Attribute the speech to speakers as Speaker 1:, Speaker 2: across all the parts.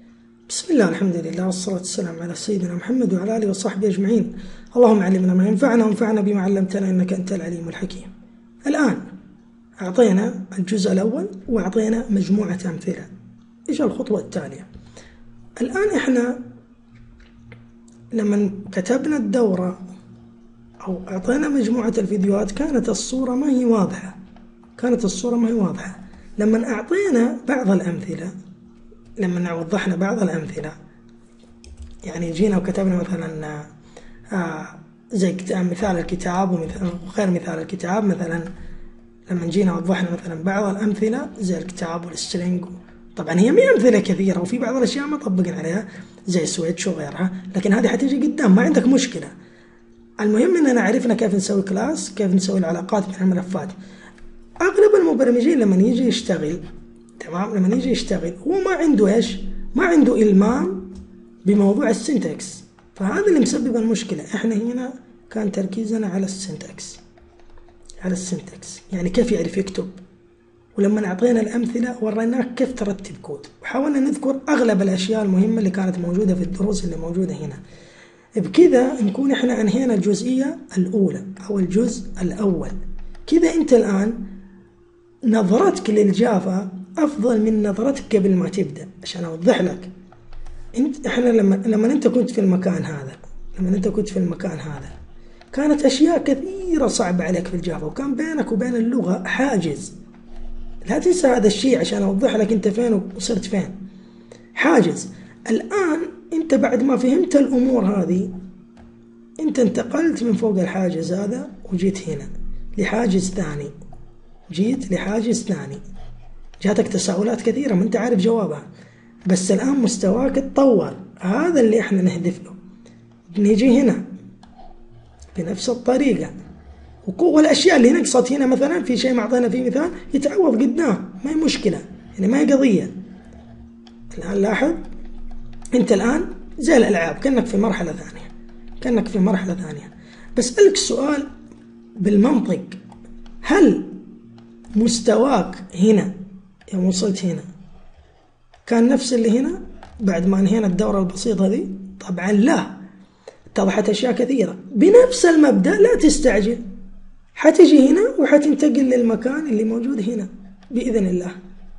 Speaker 1: بسم الله الحمد لله والصلاة والسلام على سيدنا محمد وعلى آله وصحبه أجمعين. اللهم علمنا ما ينفعنا وانفعنا بما علمتنا إنك أنت العليم الحكيم. الآن أعطينا الجزء الأول وأعطينا مجموعة أمثلة. إيش الخطوة التالية؟ الآن إحنا لما كتبنا الدورة أو أعطينا مجموعة الفيديوهات كانت الصورة ما هي واضحة. لما أعطينا بعض الأمثلة، لما وضحنا بعض الأمثلة، يعني جينا وكتبنا مثلا زي مثال الكتاب وغير مثال الكتاب. مثلا لما جينا وضحنا مثلا بعض الأمثلة زي الكتاب والسترينج، طبعا هي مي أمثلة كثيرة وفي بعض الأشياء ما طبقنا عليها زي سويتش وغيرها، لكن هذه حتيجي قدام ما عندك مشكلة. المهم إننا عرفنا كيف نسوي كلاس، كيف نسوي العلاقات بين الملفات. أغلب المبرمجين لما يجي يشتغل لما يجي يشتغل هو ما عنده إيش؟ ما عنده إلمام بموضوع السنتكس، فهذا اللي مسبب المشكلة. إحنا هنا كان تركيزنا على السنتكس، يعني كيف يعرف يكتب. ولما أعطينا الأمثلة وريناك كيف ترتب كود، وحاولنا نذكر أغلب الأشياء المهمة اللي كانت موجودة في الدروس اللي موجودة هنا. بكذا نكون إحنا أنهينا الجزئية الأولى أو الجزء الأول. كذا أنت الآن نظرتك للجافا أفضل من نظرتك قبل ما تبدأ. عشان أوضح لك، إحنا لما أنت كنت في المكان هذا كانت أشياء كثيرة صعبة عليك في الجافا، وكان بينك وبين اللغة حاجز. لا تنسى هذا الشيء عشان أوضح لك أنت فين وصرت فين. حاجز. الآن أنت بعد ما فهمت الأمور هذه أنت انتقلت من فوق الحاجز هذا وجيت هنا لحاجز ثاني. جاتك تساؤلات كثيرة ما أنت عارف جوابها، بس الآن مستواك اتطور. هذا اللي احنا نهدف له. نيجي هنا بنفس الطريقة، والأشياء اللي نقصت هنا مثلا في شيء معطينا فيه مثال يتعوض قدام، ما هي مشكلة، يعني ما هي قضية. الآن لاحظ أنت الآن زي الألعاب كأنك في مرحلة ثانية. بسألك سؤال بالمنطق، هل مستواك هنا يوم وصلت هنا كان نفس اللي هنا بعد ما انهينا الدورة البسيطة دي؟ طبعا لا، اتضحت أشياء كثيرة. بنفس المبدأ لا تستعجل، حتجي هنا وحتنتقل للمكان اللي موجود هنا بإذن الله.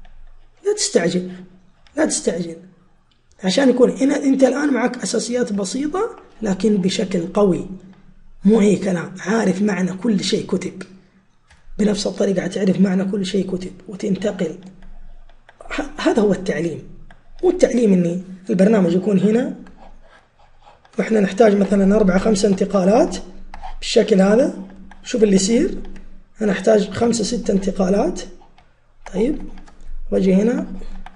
Speaker 1: لا تستعجل عشان يكون انت الآن معك أساسيات بسيطة لكن بشكل قوي، مو أي كلام، عارف معنى كل شيء كتب. بنفس الطريقة هتعرف معنى كل شيء كتب وتنتقل. هذا هو التعليم. مو التعليم إني البرنامج يكون هنا وإحنا نحتاج مثلا 4-5 انتقالات بالشكل هذا. شوف اللي يصير، أنا أحتاج 5-6 انتقالات. طيب واجي هنا،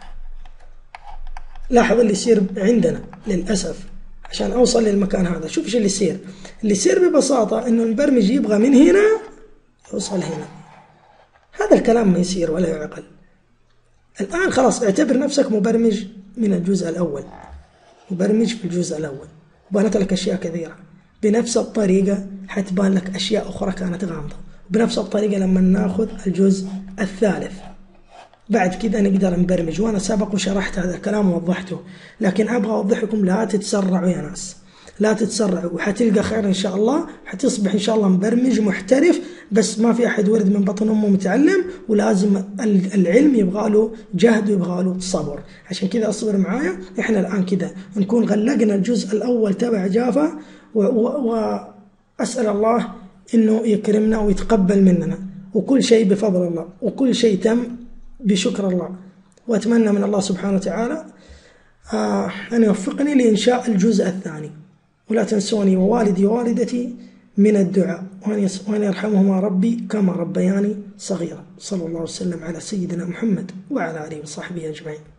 Speaker 1: لاحظ اللي يصير عندنا للأسف عشان أوصل للمكان هذا. شوف إيش اللي يصير ببساطة إنه المبرمج يبغى من هنا يوصل هنا. هذا الكلام ما يصير ولا يعقل. الآن خلاص اعتبر نفسك مبرمج من الجزء الأول، مبرمج في الجزء الأول، بانت لك أشياء كثيرة. بنفس الطريقة حتبان لك أشياء أخرى كانت غامضة. بنفس الطريقة لما ناخذ الجزء الثالث بعد كذا نقدر نبرمج. وأنا سبق وشرحت هذا الكلام ووضحته، لكن أبغى أوضحكم لا تتسرعوا يا ناس، لا تتسرعوا، وحتلقى خير إن شاء الله. حتصبح إن شاء الله مبرمج محترف. بس ما في أحد ولد من بطن أمه متعلم، ولازم العلم يبغى له جهد ويبغى له صبر. عشان كذا أصبر معايا. إحنا الآن كذا نكون غلقنا الجزء الأول تبع جافا، وأسأل الله إنه يكرمنا ويتقبل مننا، وكل شيء بفضل الله، وكل شيء تم بشكر الله. وأتمنى من الله سبحانه وتعالى أن يوفقني لإنشاء الجزء الثاني. ولا تنسوني ووالدي ووالدتي من الدعاء، وأن يرحمهما ربي كما ربياني صغيرا. صلى الله وسلم على سيدنا محمد وعلى آله وصحبه أجمعين.